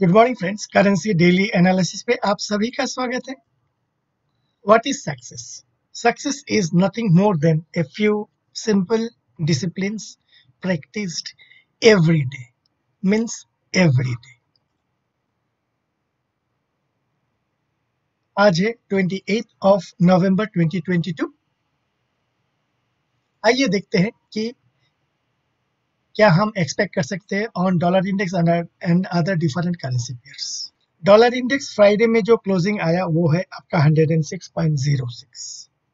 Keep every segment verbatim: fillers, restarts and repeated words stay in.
Good morning friends, currency daily analysis पे आप सभी का स्वागत है। What is success? Success is nothing more than a few simple disciplines practised every day, means every day. आज है अट्ठाईस of November twenty twenty two. आइए देखते हैं कि क्या हम एक्सपेक्ट कर सकते हैं on dollar index and other different currency pairs. Dollar index Friday में जो क्लोजिंग आया वो है आपका one oh six point zero six.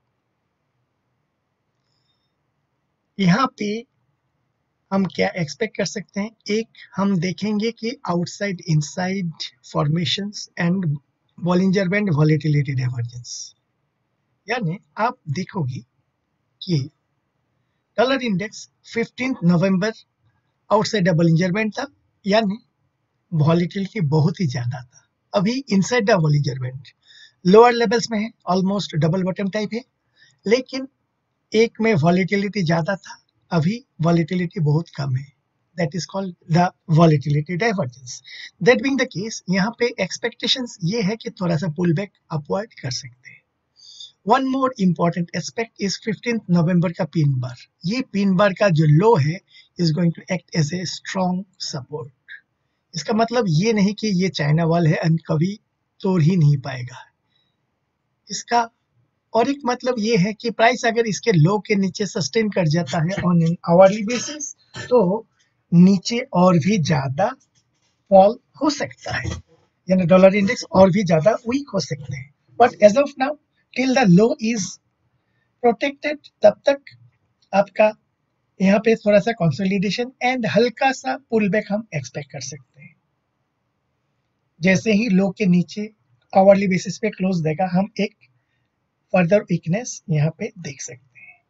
यहाँ पे हम क्या एक्सपेक्ट कर सकते हैं? एक, हम देखेंगे कि outside inside formations and Bollinger band volatility divergence. यानी आप देखोगे कि dollar index fifteenth November outside the Bollinger band था, यानी वॉलेटिलिटी बहुत ही ज्यादा था। अभी inside the Bollinger band lower levels में है, ऑलमोस्ट डबल बॉटम टाइप है, लेकिन एक में वॉलेटिलिटी ज्यादा था, अभी वॉलेटिलिटी बहुत कम है। That is called the volatility divergence. That being the case, यहाँ पे एक्सपेक्टेशंस ये है कि थोड़ा सा पुल बैक अपवर्ड कर सकते हैं। One more important aspect is fifteenth November का पिन बार। ये पिन बार का जो लो है is going to act as a strong support. इसका मतलब ये नहीं कि ये चाइना वॉल है एंड कभी तोड़ ही नहीं पाएगा। इसका और एक मतलब ये है कि प्राइस अगर इसके लो के नीचे सस्टेन कर जाता है ऑन एन आवरली बेसिस, तो नीचे और भी ज्यादा फॉल हो सकता है, यानी डॉलर इंडेक्स और भी ज्यादा वीक हो सकते हैं। But as of now, till the low is protected, तब तक आपका यहाँ पे थोड़ा सा कंसोलिडेशन एंड हल्का सा पुल बैक हम एक्सपेक्ट कर सकते हैं। जैसे ही लो के नीचे आवरली बेसिस पे क्लोज देगा, हम एक फर्दर वीकनेस यहाँ पे देख सकते हैं।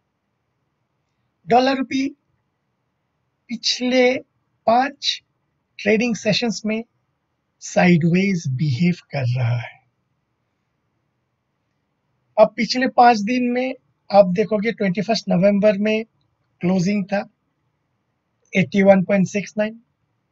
डॉलर रुपी पिछले पांच ट्रेडिंग सेशंस में साइडवेज बिहेव कर रहा है। अब पिछले पांच दिन में आप देखोगे ट्वेंटी फर्स्ट नवंबर में क्लोजिंग था eighty one point six nine,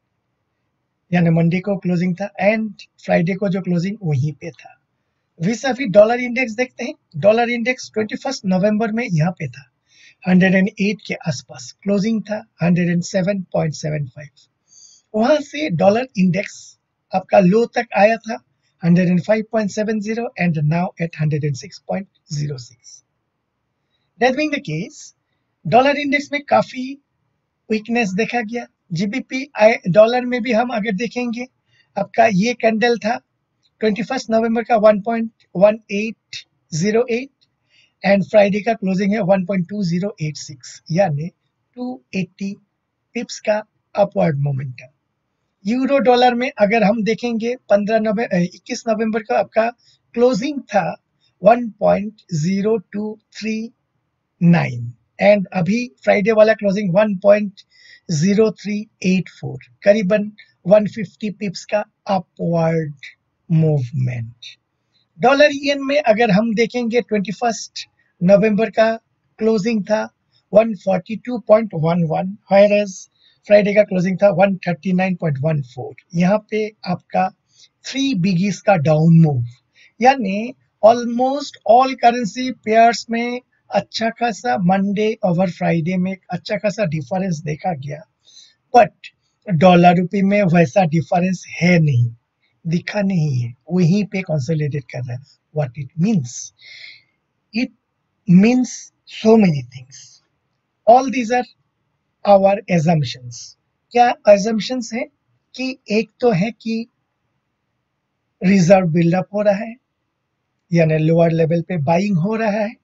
यानी मंडे को क्लोजिंग था, एंड फ्राइडे को जो क्लोजिंग वहीं पे था। विसाफी डॉलर इंडेक्स देखते हैं। Dollar index twenty first November में यहाँ पे था वन oh एट के आसपास, क्लोजिंग था one oh seven point seven five. वहां से डॉलर इंडेक्स आपका लो तक आया था one oh five point seven zero and now at one oh six point zero six. That being the case, dollar index में काफी weakness देखा गया। जीबीपी डॉलर में भी हम अगर देखेंगे, आपका ये कैंडल था ट्वेंटी फर्स्ट नवंबर का one point one eight zero eight and Friday का क्लोजिंग है one point two zero eight six, यानी टू एटी पिप्स का अपवर्ड मोमेंटम। यूरो डॉलर में अगर हम देखेंगे, पंद्रह नवंबर इक्कीस नवंबर का आपका क्लोजिंग था one point zero two three nine and अभी फ्राइडे वाला closing one point zero three eight four, करीबन वन फिफ्टी पिप्स का अपवर्ड मूवमेंट। डॉलर yen में अगर हम देखेंगे, ट्वेंटी फर्स्ट नवंबर का क्लोजिंग था one forty two point one one, whereas Friday का क्लोजिंग था one thirty nine point one four. यहाँ पे आपका थ्री बिगीज का डाउन मूव, यानी ऑलमोस्ट ऑल करेंसी पेयर्स में अच्छा खासा मंडे ओवर फ्राइडे में अच्छा खासा डिफरेंस देखा गया, बट डॉलर रुपये में वैसा डिफरेंस है नहीं, दिखा नहीं है, वहीं पे कंसोलिडेट कर रहा है। What it means? It means so many things. All these are our assumptions. क्या एजम्पशंस है? कि एक तो है कि रिजर्व बिल्डअप हो रहा है, यानी लोअर लेवल पे बाइंग हो रहा है।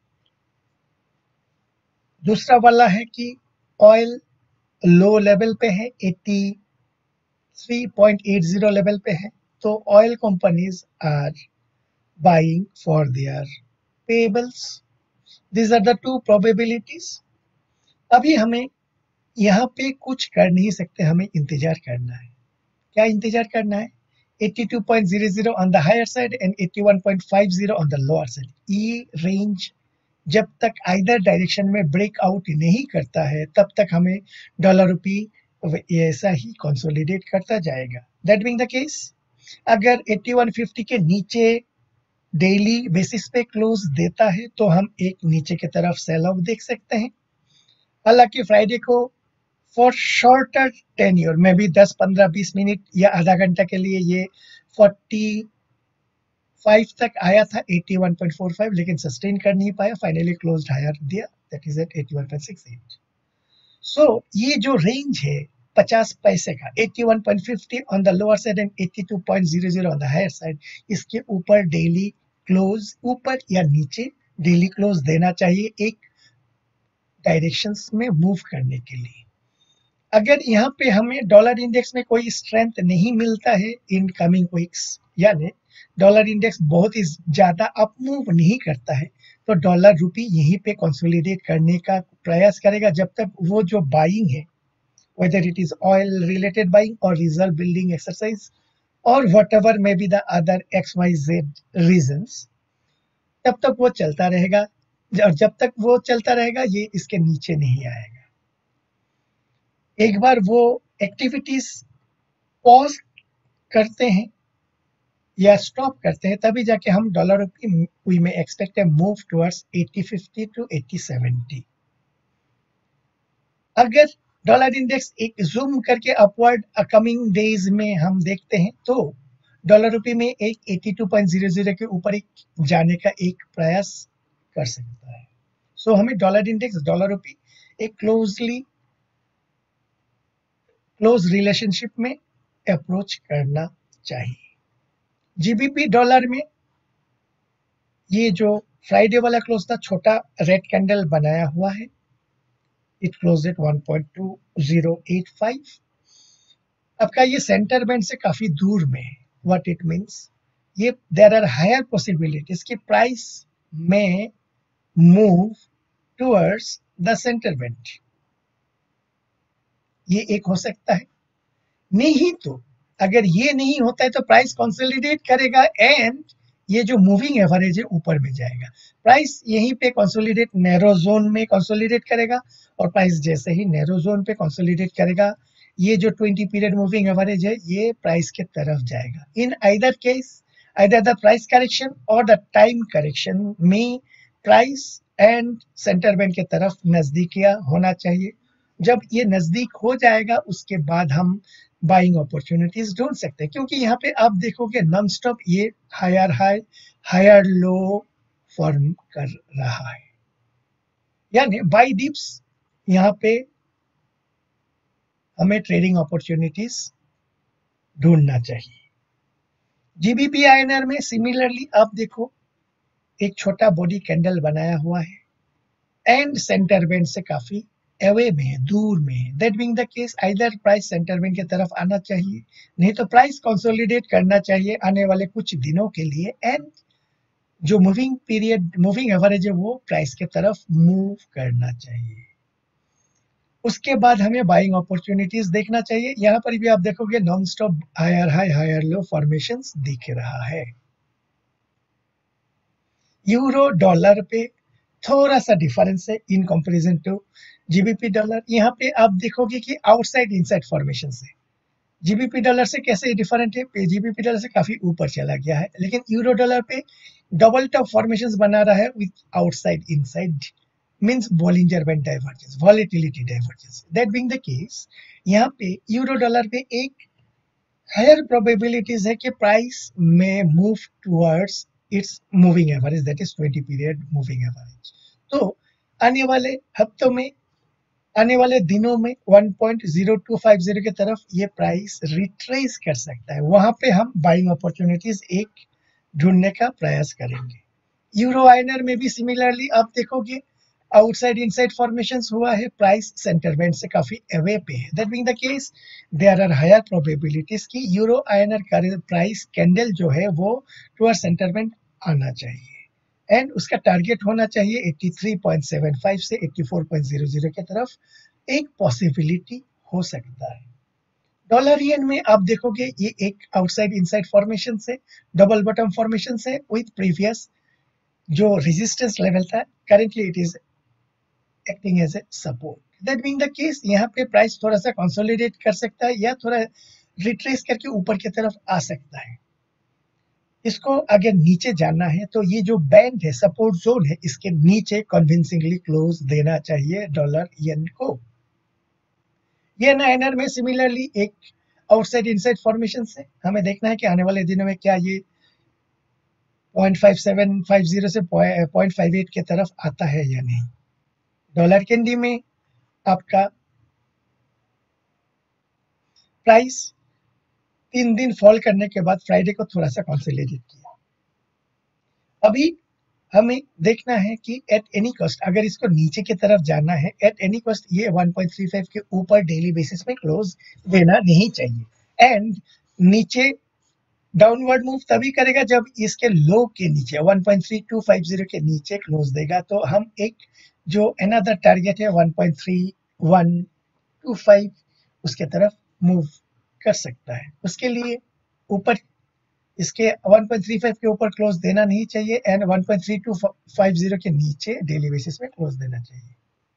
दूसरा वाला है कि ऑयल लो लेवल पे है, eighty three point eight zero level पे है, तो oil companies are buying for their payables. These are the two probabilities. अभी हमें यहाँ पे कुछ कर नहीं सकते, हमें इंतजार करना है। क्या इंतजार करना है? Eighty two point zero zero on the higher side and eighty one point five zero on the lower side. ये रेंज जब तक आइदर डायरेक्शन में ब्रेकआउट नहीं करता है, तब तक हमें डॉलर रुपी ये ऐसा ही कंसोलिडेट करता जाएगा। दैट बीइंग द केस, अगर इक्यासी सौ पचास के नीचे डेली बेसिस पे क्लोज देता है तो हम एक नीचे की तरफ सेल ऑफ देख सकते हैं। हालांकि फ्राइडे को फॉर शॉर्टर टेन्योर में भी दस पंद्रह बीस मिनट या आधा घंटा के लिए ये पैंतालीस तक आया था इक्यासी पॉइंट फोर फाइव, लेकिन सस्टेन कर नहीं पाया, फाइनली क्लोज्ड हायर दिया, दैट इज एट इक्यासी पॉइंट सिक्स एट। सो ये जो रेंज है पचास पैसे का, इक्यासी point fifty on the lower side and बयासी point zero zero on the higher side, इसके ऊपर डेली क्लोज, ऊपर या नीचे डेली क्लोज देना चाहिए एक डायरेक्शंस में मूव करने के लिए। अगर यहाँ पे हमें डॉलर इंडेक्स में कोई स्ट्रेंथ नहीं मिलता है इन कमिंग वीक्स, यानी डॉलर इंडेक्स बहुत ही ज्यादा अप मूव नहीं करता है, तो डॉलर रूपी यहीं पे कंसोलिडेट करने का प्रयास करेगा जब तक वो जो बाइंग है, whether it is oil related buying or reserve building exercise or whatever may be the other X Y Z reasons, तब तक वो चलता रहेगा, और जब तक वो चलता रहेगा ये इसके नीचे नहीं आएगा। एक बार वो एक्टिविटीज पॉज करते हैं या स्टॉप करते हैं तभी जाके हम dollar rupee we may expect a move towards अस्सी फिफ्टी टू अस्सी सेवेंटी। अगर डॉलर इंडेक्स एक जूम करके अपवर्ड कमिंग डेज में हम देखते हैं तो डॉलर रूपी में एक बयासी पॉइंट ज़ीरो ज़ीरो के ऊपर एक जाने का एक प्रयास कर सकता है। सो so, हमें डॉलर इंडेक्स डॉलर रूपी एक क्लोजली क्लोज रिलेशनशिप में अप्रोच करना चाहिए। जीबीपी डॉलर में ये जो फ्राइडे वाला क्लोज था, छोटा रेड कैंडल बनाया हुआ है, it closed at one point two zero eight five. आपका ये सेंटर बैंड से काफी दूर में है। व्हाट इट मींस, ये देयर आर हायर पॉसिबिलिटीज कि प्राइस में move towards the centre band, ये एक हो सकता है। नहीं तो अगर ये नहीं होता है तो प्राइस कंसोलिडेट करेगा एंड ये जो मूविंग एवरेज है ऊपर में जाएगा। प्राइस यहीं पे कंसोलिडेट नैरो जोन में कंसोलिडेट करेगा, और प्राइस जैसे ही नैरो जोन पे कंसोलिडेट करेगा ये जो ट्वेंटी पीरियड मूविंग एवरेज है ये प्राइस के तरफ जाएगा। In either case, either the price correction और द टाइम करेक्शन में प्राइस एंड सेंटर बैंड के तरफ नजदीकिया होना चाहिए। जब ये नजदीक हो जाएगा उसके बाद हम बाइंग अपॉर्चुनिटीज ढूंढ सकते हैं, क्योंकि यहाँ पे आप देखोगे नॉन स्टॉप ये higher high higher low form कर रहा है, यानी बाय डिप्स यहाँ पे हमें ट्रेडिंग अपॉर्चुनिटीज ढूंढना चाहिए। जीबीपी आईएनआर में सिमिलरली आप देखो एक छोटा बॉडी कैंडल बनाया हुआ है एंड सेंटर बैंड से काफी अवे में है, दूर में है। That being the case, either price centre band की तरफ आना चाहिए, नहीं तो प्राइस कंसोलिडेट करना चाहिए आने वाले कुछ दिनों के लिए एंड जो मूविंग पीरियड मूविंग एवरेज है वो प्राइस के तरफ मूव करना चाहिए। उसके बाद हमें बाइंग अपॉर्चुनिटीज देखना चाहिए। यहाँ पर भी आप देखोगे non stop higher high higher low formations दिख रहा है। यूरो डॉलर पे थोड़ा सा डिफरेंस है in comparison to GBP dollar. यहाँ पे आप देखोगे कि आउटसाइड इनसाइड फॉर्मेशन है। जीबीपी डॉलर से कैसे डिफरेंट है, जीबीपी डॉलर से काफी ऊपर चला गया है, लेकिन यूरो डॉलर पे डबल टॉप फॉर्मेशंस बना रहा है with outside inside, means Bollinger band divergence, volatility divergence. That being the case, यहाँ पे यूरो डॉलर पे एक हायर प्रोबेबिलिटीज है कि प्राइस में move towards its moving average, that is twenty period moving average. तो आने वाले हफ्तों में, आने वाले दिनों में one point zero two five zero की तरफ ये प्राइस रिट्रेस कर सकता है। वहां पे हम बाइंग अपॉर्चुनिटीज एक ढूंढने का प्रयास करेंगे। यूरो आईएनआर में भी सिमिलरली आप देखोगे आउटसाइड इनसाइड फॉर्मेशंस हुआ है, प्राइस सेंटर बैंड से काफी अवे पे है। That being the case, there are higher probabilities कि यूरो आईएनआर का प्राइस कैंडल जो है वो टुवर्ड सेंटर बैंड आना चाहिए एंड उसका टारगेट होना चाहिए तिरासी पॉइंट सात पाँच से चौरासी पॉइंट ज़ीरो ज़ीरो की तरफ, एक पॉसिबिलिटी हो सकता है। डॉलर येन में आप देखोगे ये एक आउटसाइड इनसाइड फॉर्मेशन से, डबल बॉटम फॉर्मेशन से विथ प्रीवियस जो रेजिस्टेंस लेवल था, currently it is acting as a support. That being the case यहाँ पे प्राइस थोड़ा सा कंसोलिडेट कर सकता है या थोड़ा रिट्रेस करके ऊपर की तरफ आ सकता है। इसको अगर नीचे जाना है तो ये जो बैंड है, सपोर्ट जोन है, इसके नीचे कन्विंसिंगली क्लोज देना चाहिए डॉलर येन को। येन आईएनआर में सिमिलरली एक आउटसाइड इनसाइड फॉर्मेशन से हमें देखना है कि आने वाले दिनों में क्या ये point five seven five zero से पॉइंट फाइव एट की तरफ आता है या नहीं। डॉलर कैंडी में आपका प्राइस तीन दिन फॉल करने के बाद फ्राइडे को थोड़ा सा कंसोलिडेट किया। अभी हमें देखना है कि एट एनी कॉस्ट अगर इसको नीचे की तरफ जाना है, एट एनी कॉस्ट ये वन पॉइंट थ्री फाइव के ऊपर डेली बेसिस में क्लोज देना नहीं चाहिए। एंड नीचे डाउनवर्ड मूव तभी करेगा जब इसके लो के नीचे one point three two five zero के नीचे क्लोज देगा, तो हम एक जो अनदर टारगेट है one point three one two five उसके तरफ मूव कर सकता है। उसके लिए ऊपर इसके वन पॉइंट थ्री फाइव के ऊपर क्लोज देना नहीं चाहिए and one point three two five zero के नीचे डेली बेसिस में क्लोज देना चाहिए।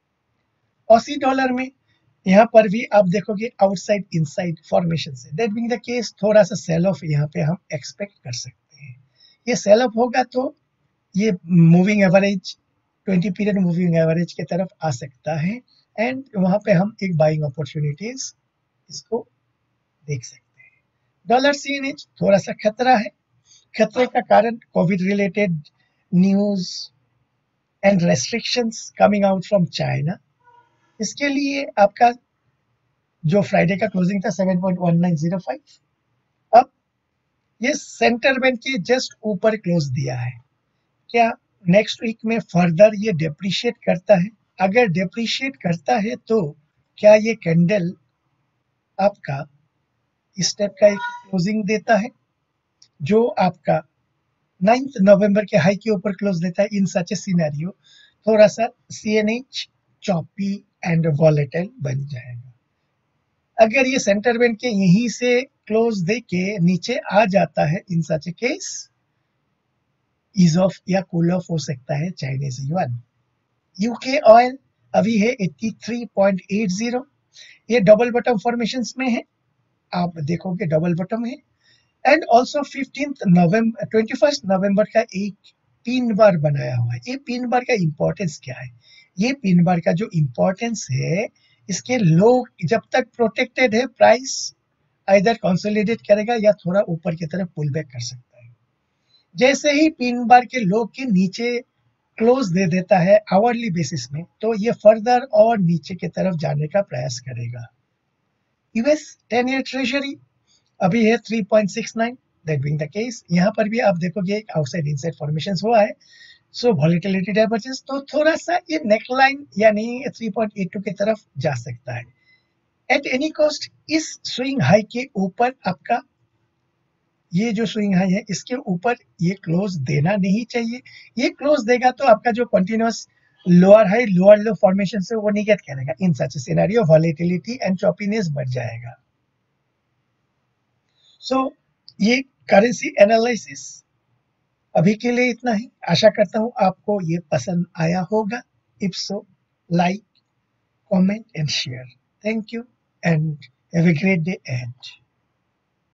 ऑसी डॉलर में यहाँ पर भी आप देखोगे आउटसाइड इनसाइड फॉर्मेशन से, दैट बीइंग द केस थोड़ा सा सेल ऑफ यहाँ पे हम एक्सपेक्ट कर सकते हैं। ये सेल ऑफ होगा तो ये moving average twenty period moving average की तरफ आ सकता है एंड वहां पे हम एक बाइंग अपॉर्चुनिटीज इसको देख सकते हैं। डॉलर सीएनएच थोड़ा सा खतरा है। खतरे का कारण Covid related news and restrictions coming out from China. इसके लिए आपका जो फ्राइडे का क्लोजिंग था seven point one nine zero five, अब ये सेंटर बैंड के जस्ट ऊपर क्लोज दिया है। क्या नेक्स्ट वीक में फर्दर ये डेप्रिशिएट करता है? अगर डेप्रिशिएट करता है तो क्या ये कैंडल आपका इस टाइप का एक क्लोजिंग देता है जो आपका नाइन्थ नवंबर के हाई के ऊपर क्लोज देता है? इन सच ए सिनेरियो थोड़ा सा सीएनएच चॉपी एंड वॉलेटाइल बन जाएगा। अगर ये सेंटर बैंड के यहीं से क्लोज दे के नीचे आ जाता है, in such a case ease off या कूल ऑफ हो सकता है चाइनीज युआन। यूके ऑयल अभी है eighty three point eight zero, ये डबल बॉटम फॉर्मेशंस में है, आप देखोगे डबल बॉटम है। And also fifteenth November twenty first November का एक पिन बार बनाया हुआ है। ये पिन बार का इंपॉर्टेंस क्या है? ये पिन बार का जो इंपॉर्टेंस है, इसके लो जब तक प्रोटेक्टेड है प्राइस आइदर कंसोलिडेट करेगा या थोड़ा ऊपर की तरफ पुल बैक कर सकता है। जैसे ही पिन बार के लो के नीचे क्लोज दे देता है आवरली बेसिस में, तो ये फर्दर और नीचे की तरफ जाने का प्रयास करेगा। यूएस टेन ईयर ट्रेजरी अभी है three point six nine, that being the case यहाँ पर भी आप देखोगे एक आउटसाइड इनसाइड फॉर्मेशंस हुआ है, सो वॉलेटिलिटी डाइवर्जेंस, तो थोड़ा सा ये नेकलाइन यानी थ्री पॉइंट एट टू की तरफ जा सकता है। एट एनी कॉस्ट इस स्विंग हाई के ऊपर आपका ये जो स्विंग हाई है इसके ऊपर ये क्लोज देना नहीं चाहिए। ये क्लोज देगा तो आपका जो continuous lower high lower low formation से वो निगेट करेगा। In such scenario volatility and choppiness बढ़ जाएगा। सो so, ये करेंसी एनालिसिस अभी के लिए इतना ही। आशा करता हूं आपको ये पसंद आया होगा। If so like comment and share. Thank you and have a great day ahead.